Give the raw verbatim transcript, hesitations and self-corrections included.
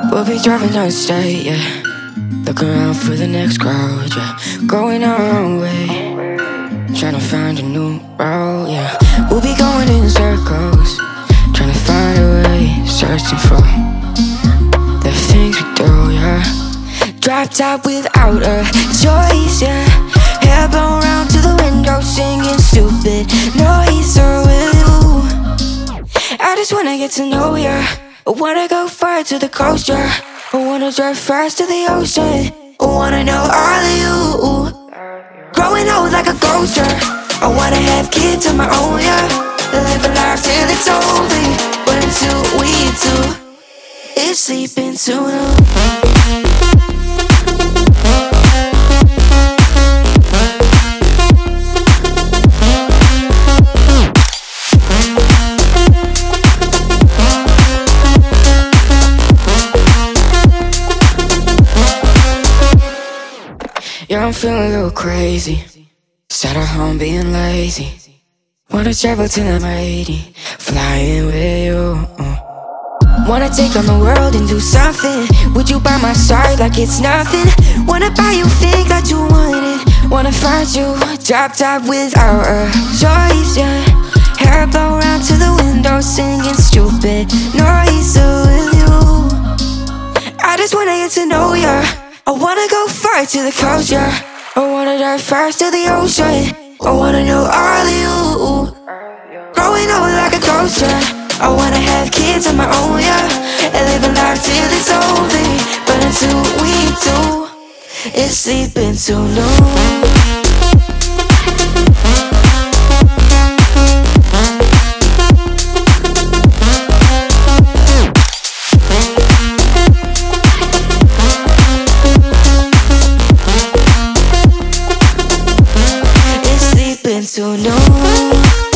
We'll be driving down the state, yeah. Look around for the next crowd, yeah. Going our own way, trying to find a new route, yeah. We'll be going in circles, trying to find a way, searching for the things we do, yeah. Drop top without a choice, yeah. Hair blown round to the window, singing stupid noise. Or will you? I just wanna get to know ya. I wanna go far to the coast, yeah. I wanna drive fast to the ocean. I wanna know all of you. Growing old like a ghost, yeah. I wanna have kids of my own, yeah. Live a life till it's over. But until we do, it's sleeping too long. Yeah, I'm feeling a little crazy. Sat at home being lazy. Wanna travel till I'm eighty, flying with you. Wanna take on the world and do something. Would you by my side like it's nothing? Wanna buy you things that you wanted. Wanna find you drop top without a choice, yeah. Hair blow round to the window, singing stupid noise. So will you? I just wanna get to know ya. I wanna go far to the coast, yeah. I wanna dive fast to the ocean. I wanna know all of you. Growing old like a ghost, yeah. I wanna have kids of my own, yeah. And live a life till it's over. But until we do, it's sleeping too long. Too long.